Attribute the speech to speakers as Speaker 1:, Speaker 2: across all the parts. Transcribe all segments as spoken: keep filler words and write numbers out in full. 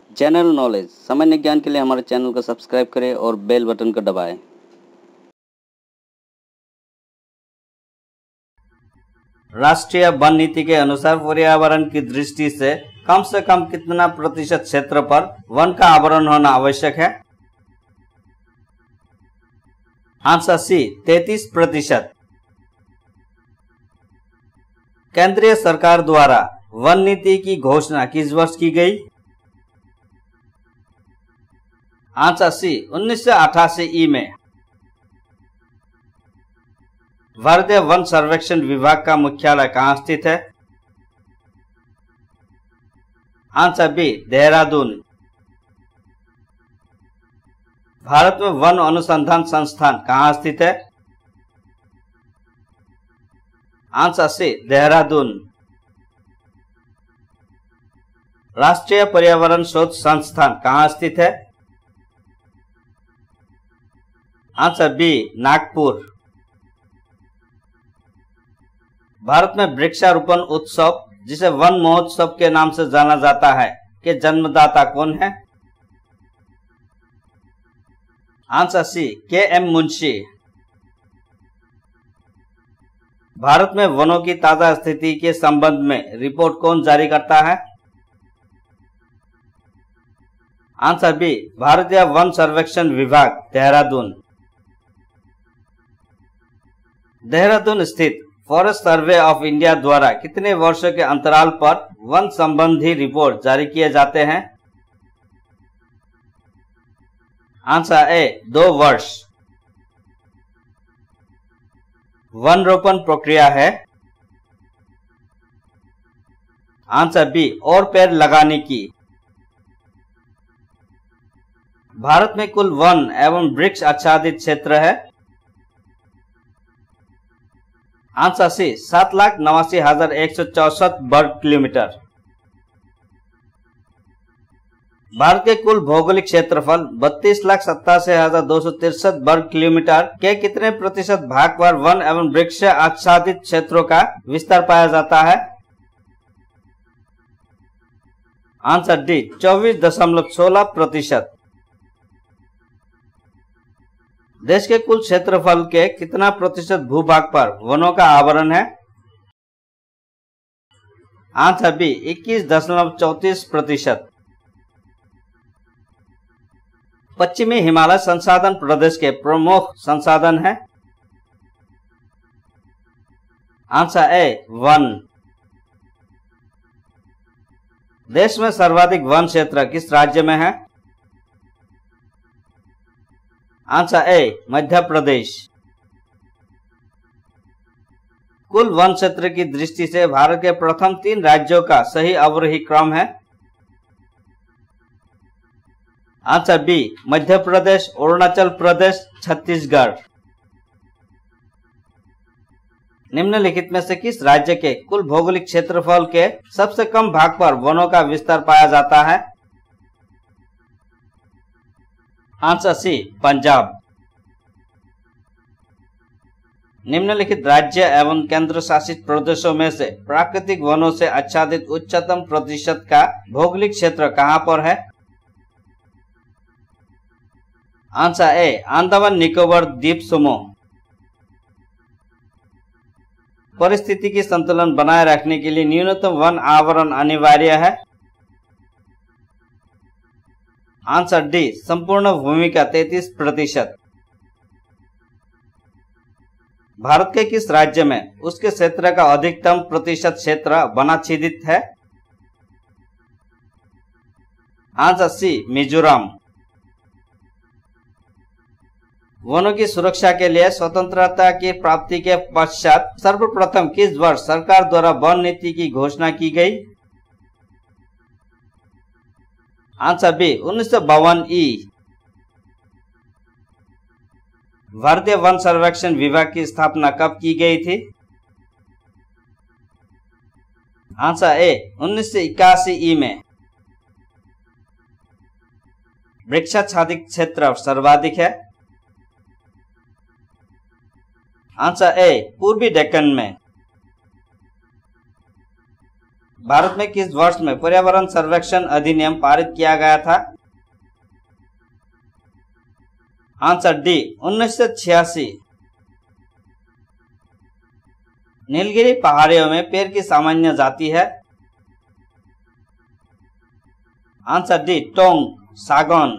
Speaker 1: General knowledge सामान्य ज्ञान के लिए हमारे चैनल को सब्सक्राइब करें और बेल बटन को दबाएं। राष्ट्रीय वन नीति के अनुसार पर्यावरण की दृष्टि से कम से कम कितना प्रतिशत क्षेत्र पर वन का आवरण होना आवश्यक है? आंसर सी तैंतीस प्रतिशत। केंद्रीय सरकार द्वारा वन नीति की घोषणा किस वर्ष की गई? आंसर सी उन्नीस सौ अठासी ई में। भारतीय वन सर्वेक्षण विभाग का मुख्यालय कहाँ स्थित है? Answer B Dehradun. भारत में वन अनुसंधान संस्थान कहाँ स्थित है? Answer C Dehradun. राष्ट्रीय पर्यावरण शोध संस्थान कहाँ स्थित है? Answer B Nagpur. भारत में वृक्षारोपण उत्सव, जिसे वन महोत्सव के नाम से जाना जाता है, के जन्मदाता कौन है? आंसर सी के एम मुंशी। भारत में वनों की ताजा स्थिति के संबंध में रिपोर्ट कौन जारी करता है? आंसर बी भारतीय वन सर्वेक्षण विभाग देहरादून। देहरादून स्थित फॉरेस्ट सर्वे ऑफ इंडिया द्वारा कितने वर्षों के अंतराल पर वन संबंधी रिपोर्ट जारी किए जाते हैं? आंसर ए दो वर्ष। वन रोपण प्रक्रिया है? आंसर बी और पेड़ लगाने की। भारत में कुल वन एवं वृक्ष आच्छादित क्षेत्र है? आंसर सी सात लाख नवासी हजार एक सौ चौसठ वर्ग किलोमीटर। भारत के कुल भौगोलिक क्षेत्रफल बत्तीस लाख सत्तासी हजार दो सौ तिरसठ वर्ग किलोमीटर के कितने प्रतिशत भाग पर वन एवं वृक्ष आच्छादित क्षेत्रों का विस्तार पाया जाता है? आंसर डी चौबीस दशमलव सोलह प्रतिशत। देश के कुल क्षेत्रफल के कितना प्रतिशत भूभाग पर वनों का आवरण है? आंसर बी इक्कीस दशमलव चौतीस प्रतिशत। पश्चिमी हिमालय संसाधन प्रदेश के प्रमुख संसाधन है? आंसर ए वन। देश में सर्वाधिक वन क्षेत्र किस राज्य में है? Answer A Madhya Pradesh. कुल वन क्षेत्र की दृष्टि से भारत के प्रथम तीन राज्यों का सही अवरोही क्रम है? Answer B Madhya Pradesh, Arunachal Pradesh, Chhattisgarh. निम्नलिखित में से किस राज्य के कुल भौगोलिक क्षेत्रफल के सबसे कम भाग पर वनों का विस्तार पाया जाता है? Answer C Punjab. निम्नलिखित राज्य एवं केंद्र शासित प्रदेशों में से प्राकृतिक वनों से आच्छादित उच्चतम प्रतिशत का भौगोलिक क्षेत्र कहां पर है? आंसर ए अंडमान निकोबार द्वीप समूह। परिस्थिति की संतुलन बनाए रखने के लिए न्यूनतम वन आवरण अनिवार्य है? आंसर डी संपूर्ण भूमि का तैंतीस प्रतिशत। भारत के किस राज्य में उसके क्षेत्र का अधिकतम प्रतिशत क्षेत्र वनाच्छादित है? Answer C Mizoram. वनों की सुरक्षा के लिए स्वतंत्रता की प्राप्ति के पश्चात सर्वप्रथम किस वर्ष सरकार द्वारा वन नीति की घोषणा की गई? आंसर बी उन्नीस सौ बावन ई। भारतीय वन सर्वेक्षण विभाग की स्थापना कब की गई थी? आंसर ए उन्नीस सौ इक्यासी ई में। वृक्षाच्छादित क्षेत्र सर्वाधिक है? आंसर ए पूर्वी डेक्कन में। भारत में किस वर्ष में पर्यावरण सर्वेक्षण अधिनियम पारित किया गया था? आंसर डी उन्नीस सौ छियासी। नीलगिरी पहाड़ियों में पेड़ की सामान्य जाति है? आंसर डी टोंग सागौन।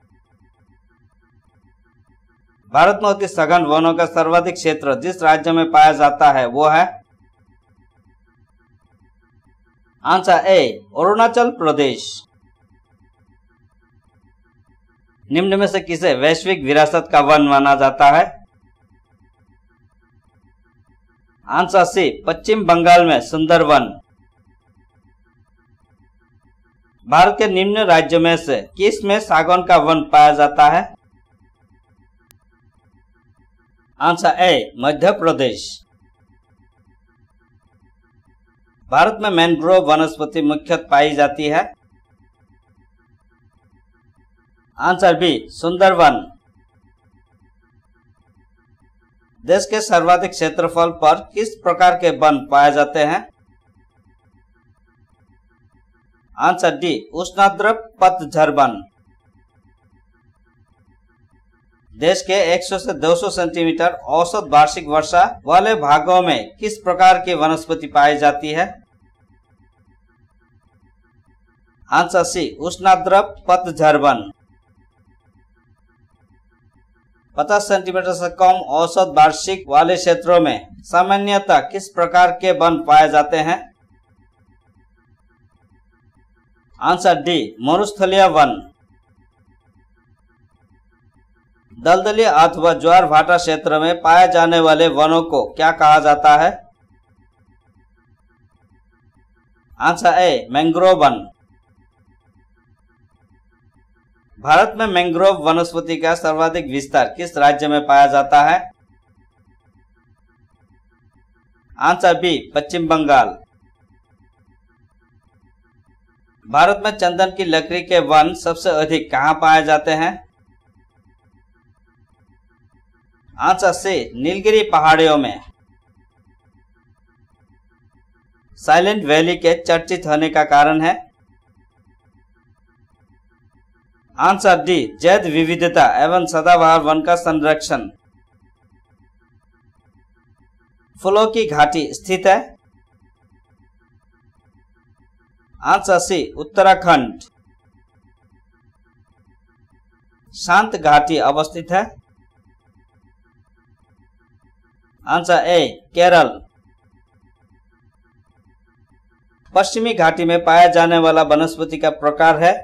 Speaker 1: भारत में अति सघन वनों का सर्वाधिक क्षेत्र जिस राज्य में पाया जाता है वो है? Answer A Arunachal Pradesh. निम्न में से किसे वैश्विक विरासत का वन माना जाता है? आंसर सी पश्चिम बंगाल में सुंदरवन। भारत के निम्न राज्यों में से किस में सागौन का वन पाया जाता है? आंसर ए मध्य प्रदेश। भारत में मैंग्रोव वनस्पति मुख्यतः पाई जाती है? Answer B Sundarban. देश के सर्वाधिक क्षेत्रफल पर किस प्रकार के वन पाए जाते हैं? आंसर डी उष्णाद्र पतझड़ वन। देश के सौ से दो सौ सेंटीमीटर औसत वार्षिक वर्षा वाले भागों में किस प्रकार की वनस्पति पाई जाती है? आंसर सी उष्णाद्र पतझड़ वन। पचास सेंटीमीटर से कम औसत वार्षिक वाले क्षेत्रों में सामान्यतः किस प्रकार के वन पाए जाते हैं? आंसर डी मरुस्थलीय वन। दलदली अथवा ज्वार भाटा क्षेत्र में पाए जाने वाले वनों को क्या कहा जाता है? आंसर ए मैंग्रोव वन। भारत में मैंग्रोव वनस्पति का सर्वाधिक विस्तार किस राज्य में पाया जाता है? Answer B Paschim Bengal. भारत में चंदन की लकड़ी के वन सबसे अधिक कहां पाए जाते हैं? आंसर सी नीलगिरी पहाड़ियों में। साइलेंट वैली के चर्चित होने का कारण है? आंसर डी जैव विविधता एवं सदाबहार वन का संरक्षण। फूलों की घाटी स्थित है? Answer C Uttarakhand. शांत घाटी अवस्थित है? Answer A Kerala. पश्चिमी घाटी में पाया जाने वाला वनस्पति का प्रकार है?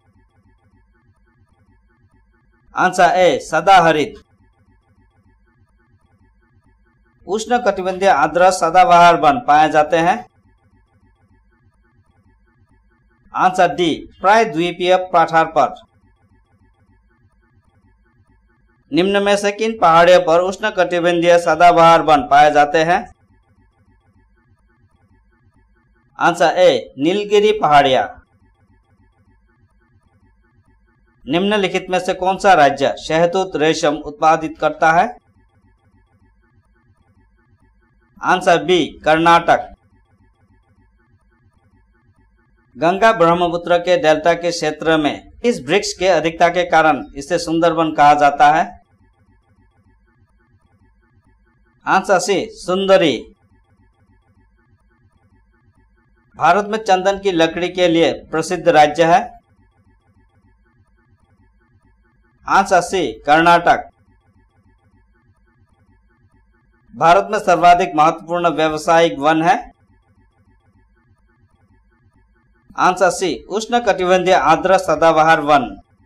Speaker 1: आंसर ए सदाहरित। उष्ण कटिबंधीय आर्द्र सदाबहार वन पाए जाते हैं? आंसर डी प्रायद्वीपीय पठार पर। निम्न में से किन पहाड़ियों पर उष्ण कटिबंधीय सदाबहार वन पाए जाते हैं? आंसर ए नीलगिरी पहाड़ियां। निम्नलिखित में से कौन सा राज्य शहतूत रेशम उत्पादित करता है? Answer B Karnataka. गंगा ब्रह्मपुत्र के डेल्टा के क्षेत्र में इस वृक्ष के अधिकता के कारण इसे सुंदरवन कहा जाता है? आंसर सी सुंदरी। भारत में चंदन की लकड़ी के लिए प्रसिद्ध राज्य है? आंसर सी कर्नाटक। भारत में सर्वाधिक महत्वपूर्ण व्यावसायिक वन है? आंसर सी उष्ण कटिबंधीय आर्द्र सदाबहार वन।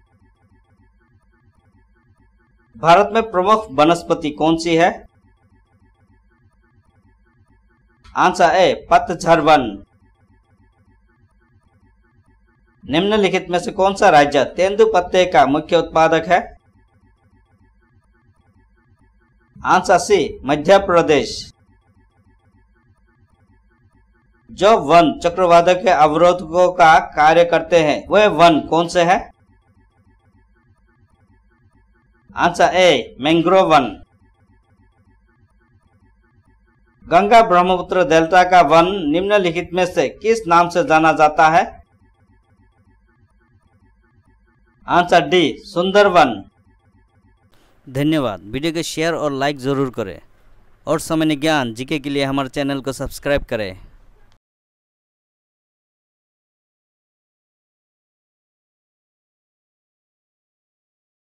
Speaker 1: भारत में प्रमुख वनस्पति कौन सी है? आंसर ए पतझड़ वन। निम्नलिखित में से कौन सा राज्य तेंदुपत्ते का मुख्य उत्पादक है? Answer C Madhya Pradesh. जो वन चक्रवातों के अवरोधकों का कार्य करते हैं वे वन कौन से हैं? आंसर ए मैंग्रोव वन। गंगा ब्रह्मपुत्र डेल्टा का वन निम्नलिखित में से किस नाम से जाना जाता है? Answer D, Sundarban.
Speaker 2: धन्यवाद। वीडियो को शेयर और लाइक ज़रूर करें और सामान्य ज्ञान जीके के लिए हमारे चैनल को सब्सक्राइब करें।